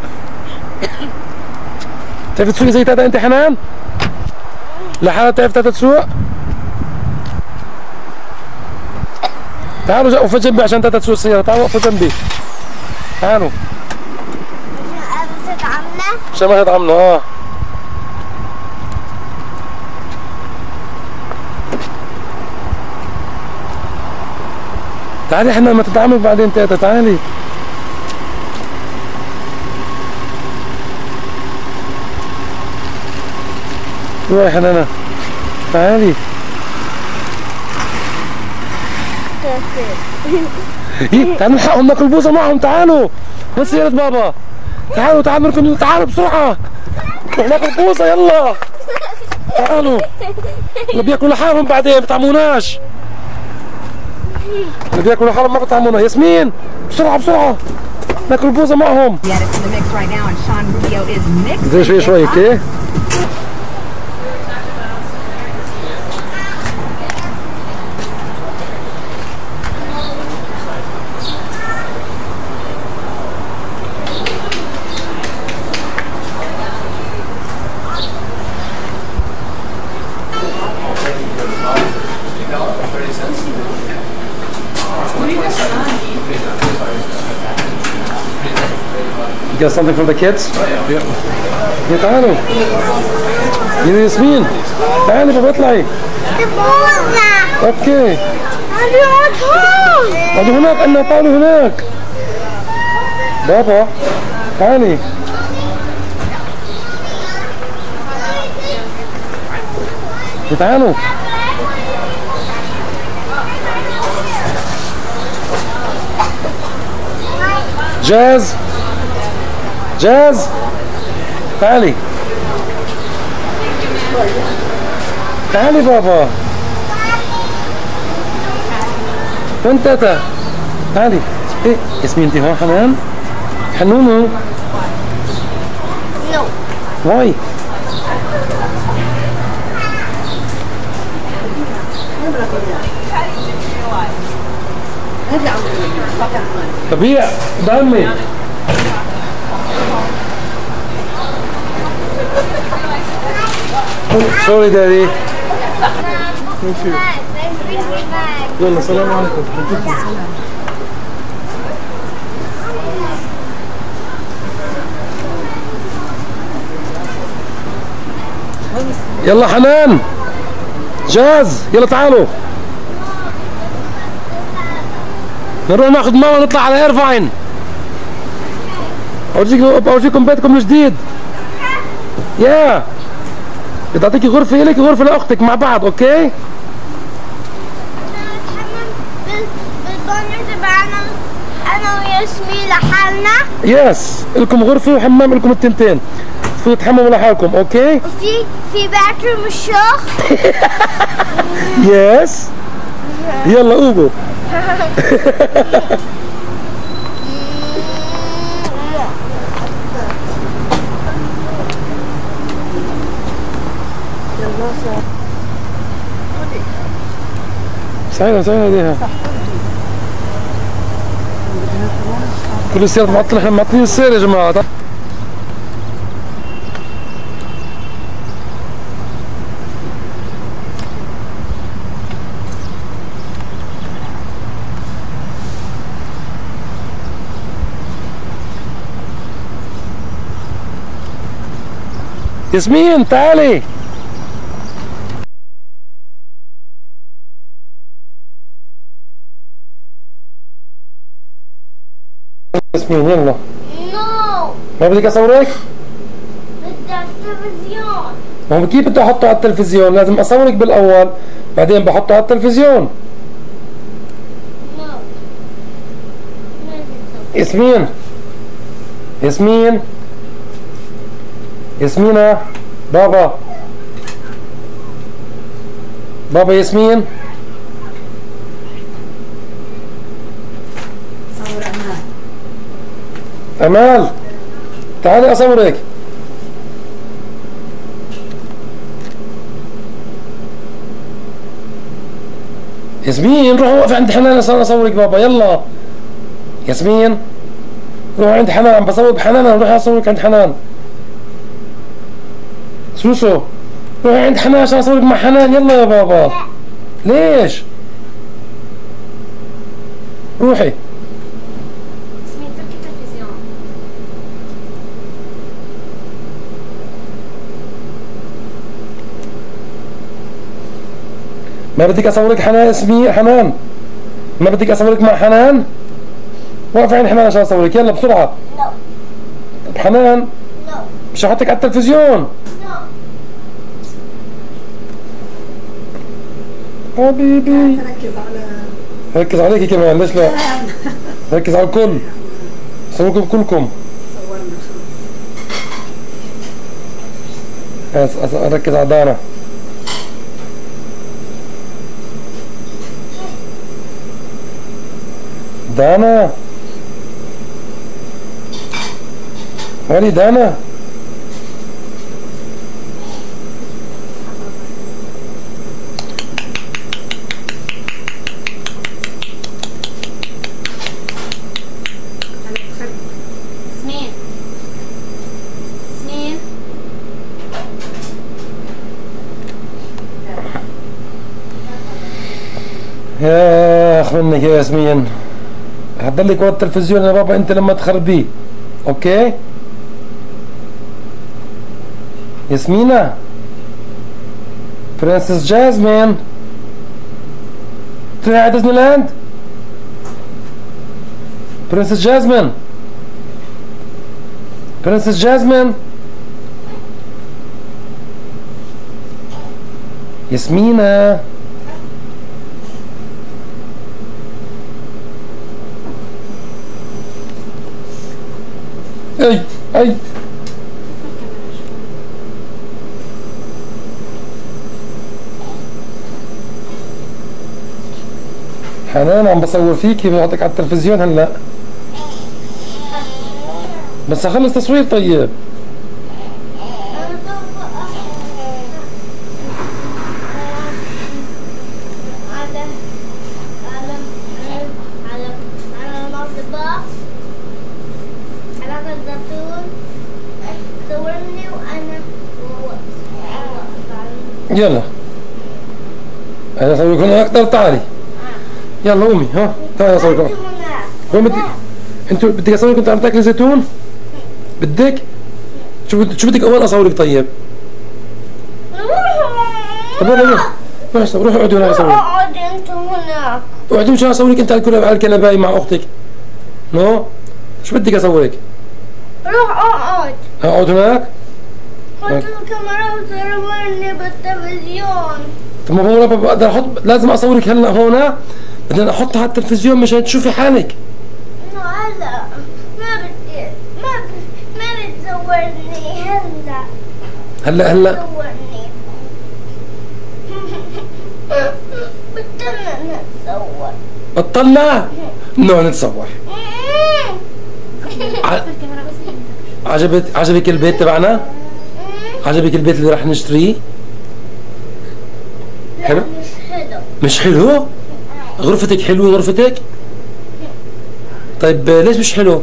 بتعرفي تسوقي زي تاتا انت حنان؟ لحالها بتعرف تاتا تسوق؟ تعالوا وقفوا جنبي عشان تاتا تسوق السيارة. تعالوا وقفوا جنبي. تعالوا عشان ما تتعمنا. اه تعالي احنا ما تتعامل بعدين تاتا تعالي. روحي حنانة تعالي. تعالوا نلحقهم ناكل بوظة معهم. تعالوا من سيارة بابا. تعالوا تعالوا نركض تعالوا بسرعة نروح ناكل بوظة يلا. تعالوا اللي بياكلوا لحالهم بعدين بتعموناش. اللي بياكلوا لحالهم ما بتعمونا. ياسمين بسرعة بسرعة ناكل بوظة معهم. زي شوي شوي اوكي. You got something for the kids? Yeah. يا تعالوا يا ياسمين تعالي بابا اطلعي. اوكي اقعدوا هناك. انا تعالوا هناك بابا تعالي. تعالوا جاز جاز تعالي تعالي بابا وين تاتا تعالي ايه ياسمين انت هون حنان حنونو No. واي ربيع دمي سوري دادي يلا السلام عليكم يلا حنان جاز يلا تعالوا نروح ناخذ ماما ونطلع على ايرفاين اورجيكم اورجيكم بيتكم الجديد يا بدي اعطيكي غرفه الك وغرفه لاختك مع بعض اوكي بالبانيو تبعنا انا وياسمين لحالنا يس لكم غرفه وحمام لكم التنتين تفوتوا تحمموا لحالكم اوكي وفي في باتروم الشيخ يس يلا قوموا سعيدة سعيدة ايديها كل السيارات معطلة احنا معطلين السير يا جماعة ياسمين تعالي ياسمين يلا نو ما بدك اصورك؟ بدي على التلفزيون ما هو كيف بدي احطه على التلفزيون؟ لازم اصورك بالاول بعدين بحطه على التلفزيون. نو ياسمين ياسمين ياسمينة بابا بابا ياسمين صور امال امال تعالي اصورك ياسمين روحي وقفي عند حنان عشان اصورك بابا يلا ياسمين روحي عند حنان عم بصور بحنان روحي اصورك عند حنان سوسو روحي عند حنان عشان اصورك مع حنان يلا يا بابا ليش روحي اسمي تركي تلفزيون. ما بدك اصورك حنان اسمي حنان ما بدك اصورك مع حنان وقفي عند حنان عشان اصورك يلا بسرعة نو طب حنان نو مش هحطك على التلفزيون نو حبيبي ركز على ركز عليكي كمان ليش لا ركز على الكل صوركم كلكم صورنا بس أس- ركز على دانا دانا وين دانا ياسمين ياسمين يا اخ منك يا ياسمين هتضلك ورا التلفزيون يا بابا انت لما تخربيه اوكي ياسمينة برنسس جازمين تروحي على ديزني لاند برنسس جازمين برنسس جازمين ياسمينة اي اي حنان عم بصور فيكي بحطك على التلفزيون هلا. بس اخلص تصوير طيب. يلا انا اصورك هنا اكثر. تعالي يلا قومي. ها تعالي اصورك. وين بدك انتوا بدك اصورك انت عم تاكلي زيتون؟ بدك؟ شو بدك شو بدك اول اصورك طيب؟ طب يلا روح روح روح اقعدي هناك اصورك. اقعدي انت هناك. اقعدي مشان اصورك انت على الكنبايه مع اختك. نو شو بدك اصورك؟ روح اقعد. اقعد هناك؟ حط الكاميرا وصورني بالتلفزيون. طب ما هو انا بقدر احط، لازم اصورك هلا هون، بدنا احطها على التلفزيون مشان تشوفي حالك. هلا ما بدي ما ب... ما بتصورني هلا. هلا هلا صورني. بطلنا نتصور. بطلنا؟ نو نتصور. عجبت عجبك البيت تبعنا؟ عجبك البيت اللي رح نشتريه؟ حلو؟ مش حلو. مش حلو؟ غرفتك حلوة غرفتك؟ طيب ليش مش حلو؟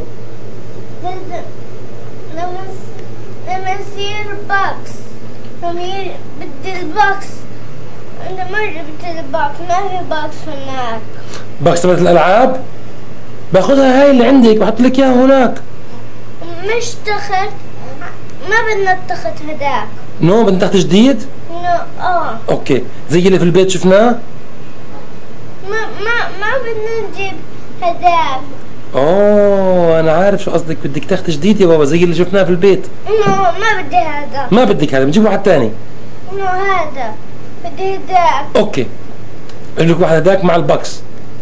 لما لما يصير باكس، لما بدي الباكس، أنا ما جبت الباكس، ما في باكس هناك. باكس تبعت الألعاب؟ باخذها هاي اللي عندك بحط لك إياها هناك. مش تخت، ما بدنا التخت هداك. نو بدنا تخت جديد؟ نو اه. اوكي زي اللي في البيت شفناه؟ ما ما ما بدنا نجيب هداك. اوه انا عارف شو قصدك، بدك تخت جديد يا بابا زي اللي شفناه في البيت. نو ما بدي هذا. ما بدك هذا، بنجيب واحد ثاني. نو هذا بدي هداك. اوكي بجيب لك واحد هداك مع الباكس.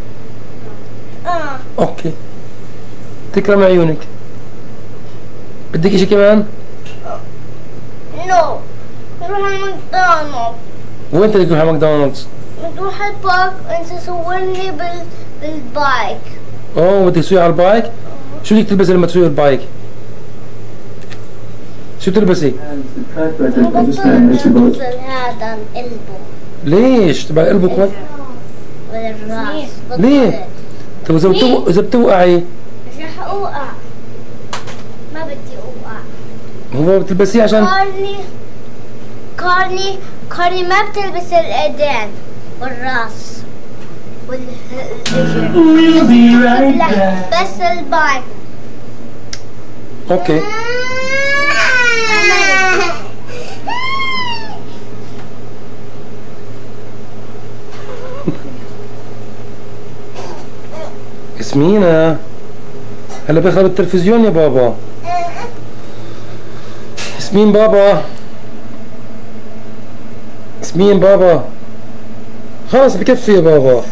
اه اوكي تكرم عيونك. بدك اشي كمان؟ نو نروح على ماكدونالدز. وين بدك تروح على ماكدونالدز؟ نروح على البارك وانت صورني بال بالبايك. اوه بدك تسوقي على البايك؟ شو بدك تلبسي لما تسوقي البايك؟ شو تلبسي؟ بطل نلبس هذا القلبو. ليش؟ تبع القلبو كويس؟ والراس. ليه؟ طيب اذا بتو... اذا بتوقعي؟ مش رح اوقع. ما بدي اوقع. هو بتلبسيه عشان كارني كارني كارني ما بتلبس الايدين والراس والرجل. بس البايك. اوكي ياسمينة هلا بيخرب التلفزيون يا بابا. ياسمين بابا، ياسمين بابا خلص بكفي يا بابا.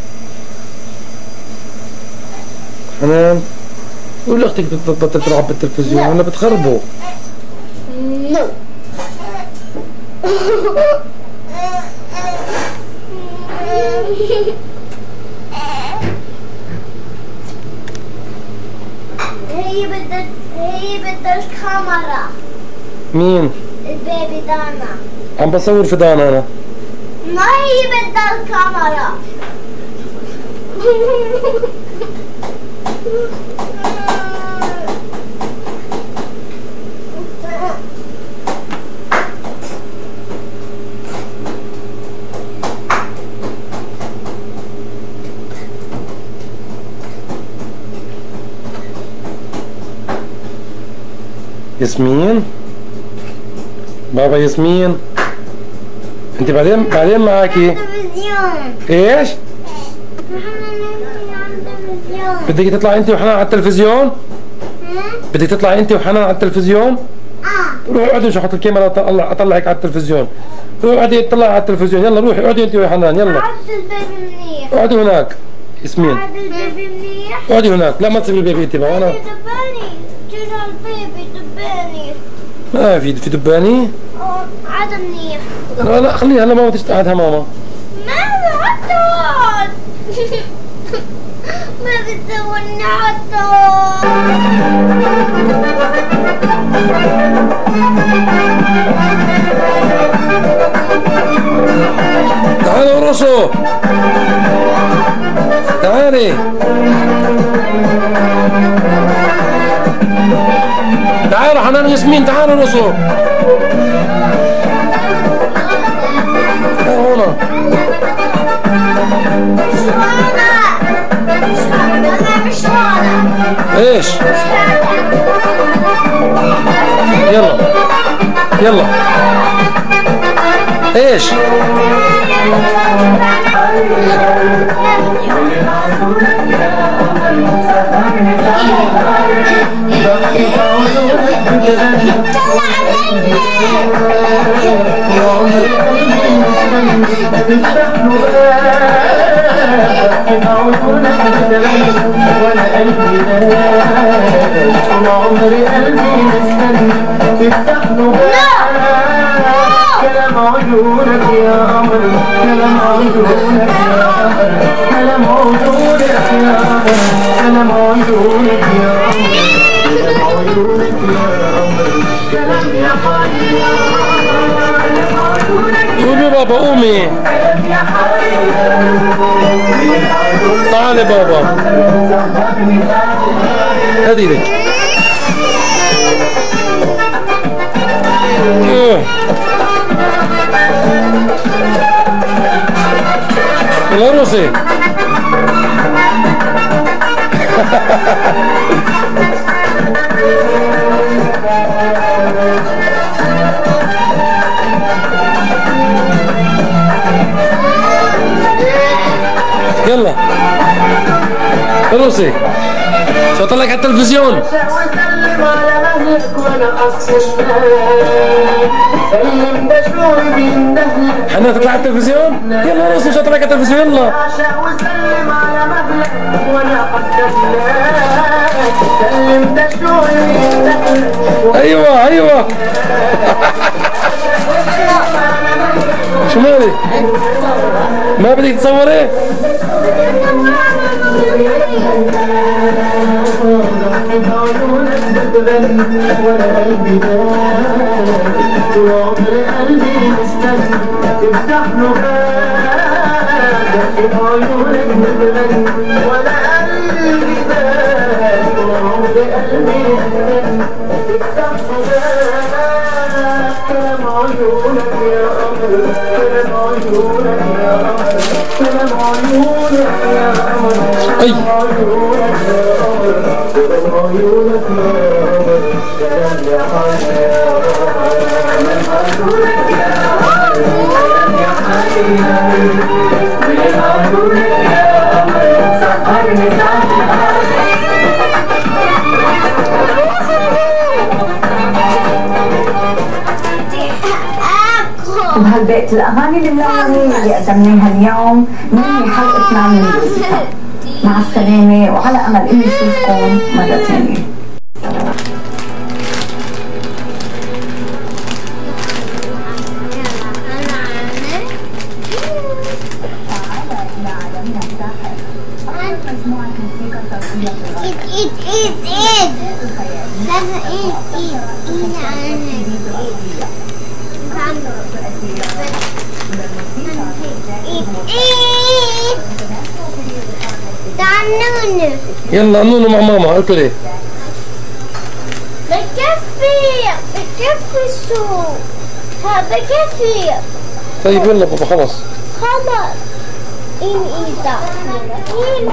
حنان قول لاختك تبطل تلعب بالتلفزيون ولا بتخربوا. نو هي بدها هي بدها الكاميرا. مين؟ البيبي دانا. عم بصور في دانا انا. ما هي بدها الكاميرا. ياسمين بابا، ياسمين انت بعدين بعدين معاكي تلفزيون. ايش؟ بدك تطلعي انت وحنان على التلفزيون؟ بدك تطلعي انت وحنان على التلفزيون؟ اه روحي اقعدي مش احط الكاميرا اطلع اطلعك على التلفزيون. روحي اقعدي اطلعي على التلفزيون. يلا روحي اقعدي انت وحنان. يلا عاد البيبي منيح. اقعدي هناك ياسمين. عاد البيبي منيح. اقعدي هناك. لا ما تسيبي البيبي انت بقى. انا دباني جينا البيبي دباني. دباني. ما في في دباني؟ اه عاد منيح. لا لا خليها هلا ماما تقعدها ماما. ماذا عطل؟ ما بتسوي عطل. تعالوا ارقصوا. تعالي. تعالوا حنان وياسمين تعالوا ارقصوا. تعالوا هنا. مش وانا. ايش؟ يلا يلا. ايش؟ كلام عيونك يا قمر كلام عيونك يا قمر كلام عيونك يا قمر كلام عيونك يا قمر كلام عيونك يا قمر قومي بابا قومي. تعالي بابا. هدي لك. يلا روسي. يلا روسي. شو طلعك على التلفزيون؟ وسلم على مهلك وانا اصل سلم ده شعوري بين دهلك. حنا تطلع على التلفزيون؟ يلا روسي شو طلعك على التلفزيون يلا. وسلم على مهلك وانا اصل سلم ده شعوري بين دهلك. ايوه ايوه. شو مالك؟ ما بدك تصوري؟ عيونك بتغني وانا قلبي داق طول عمري قلبي مستني تفتح له باب. عيونك بتغني وانا قلبي داق طول عمري قلبي مستني تفتح له باب. كلام عيونك يا قمر كلام عيونك يا قمر كلام عيونك يا قمر كلام عيونك يا قمر كلام عيونك يا قمر كلام يا حي يا قمر عيونك يا قمر كلام يا حي من عيونك يا قمر سهرني سهرني. بهالبيت الأغاني الملونة اللي قدمناها اليوم ننهي حلقتنا من الوظيفة. مع السلامة وعلى أمل إني أشوفكم مرة ثانية. Eat, eat, eat. Let's eat, eat, eat, eat. تعال نونو. يلا نونو مع ماما اكلي. بكفي بكفي السوق. ها بكفي. طيب يلا بابا خلاص. خلاص. إن إيدا. إن.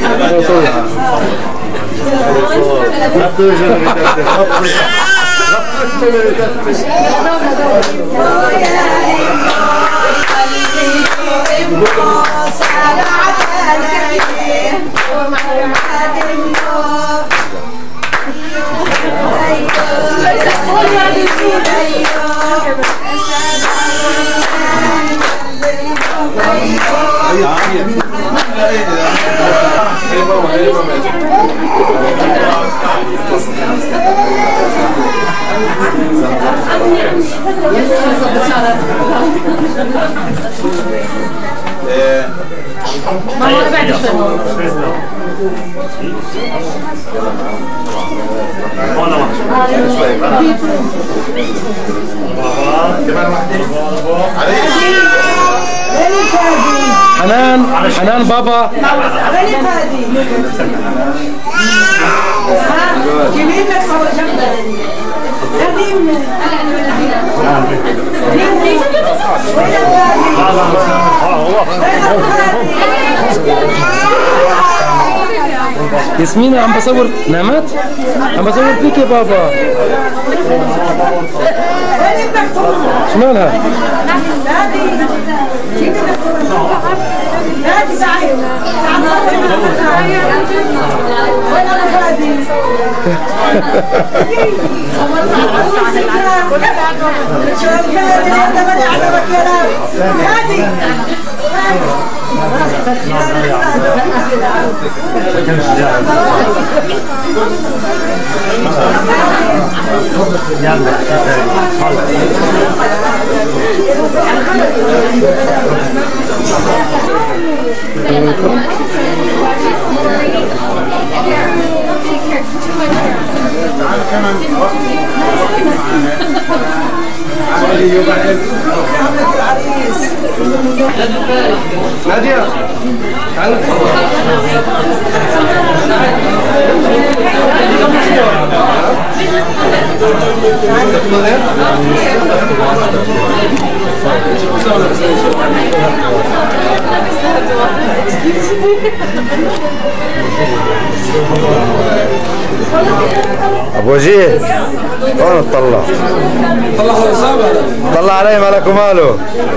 كيف حنان حنان بابا ياسمين عم بصور نامت؟ عم بصور فيك يا بابا. شو مالها؟ نادية تعالي ابو جيل هون اطلع طلع الإصابة طلع علي مالك وماله.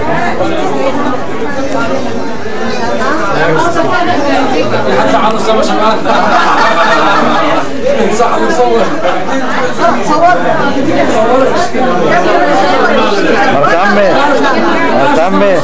حتى على الصبا شمال صح مصور مرت عمي مرت عمي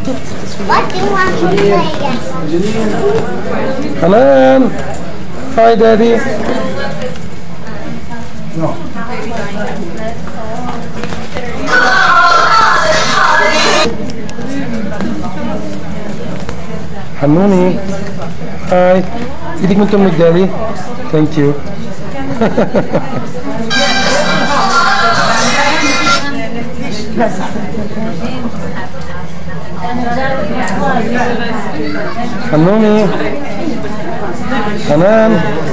What do you want to play? حنان. Hi daddy. No. حنوني. هاي. ايدك من تمك دادي. Thank you. حنوني. حنان.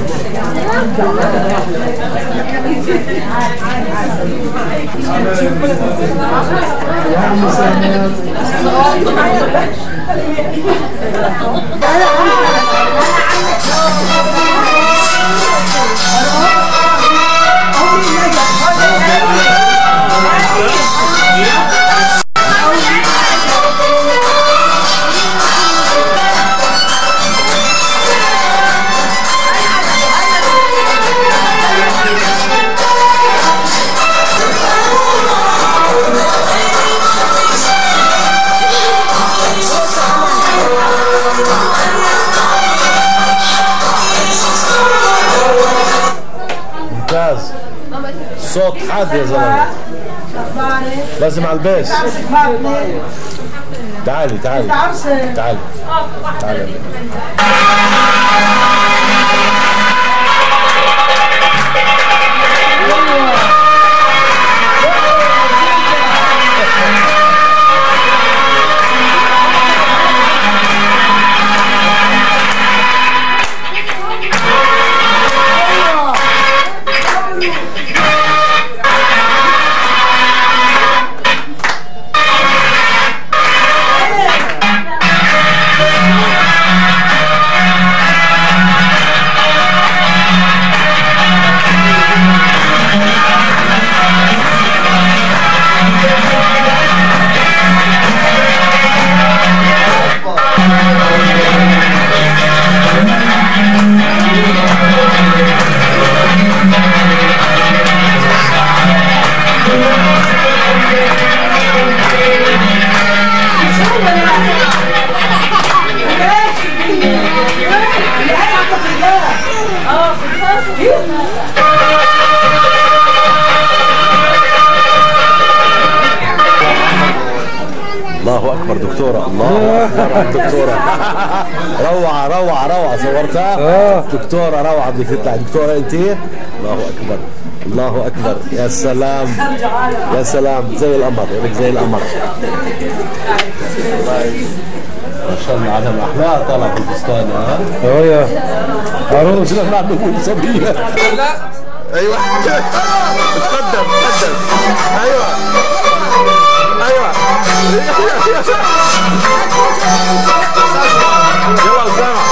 ممتاز. صوت حاد يا زلمه. لازم على البيس. تعالي تعالي تعالي تعالي. الله اكبر دكتوره. الله اكبر دكتوره. روعه روعه روعه. صورتها؟ اه دكتوره روعه. بدك تطلع دكتوره انت؟ الله اكبر الله اكبر. يا سلام يا سلام. زي القمر. لك زي القمر. ما شاء الله على الاحلى. طالع في الفستان. ها اه يا عروس. لا نقول صبيه. لا ايوه. تقدم تقدم. ايوه ايوه. يلا اسامه.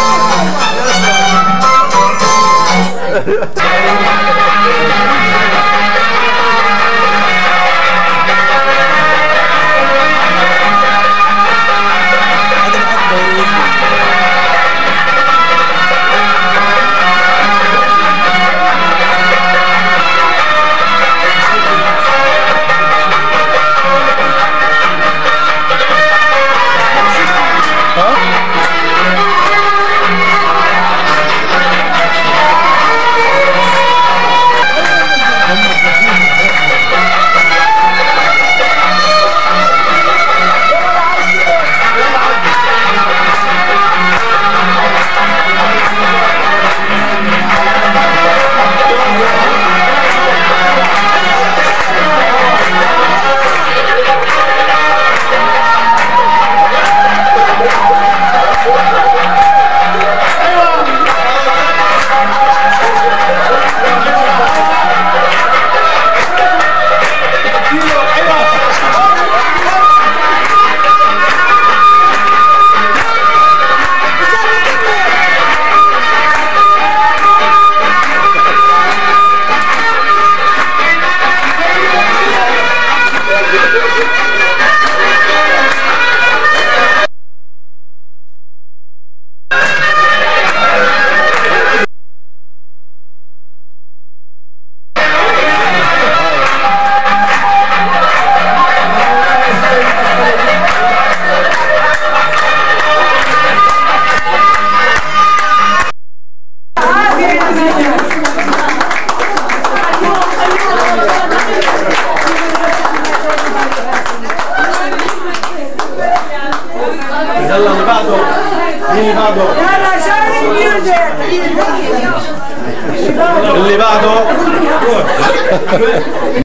يلا اللي بعده مين اللي بعده؟ يلا شغل الميوزك اللي بعده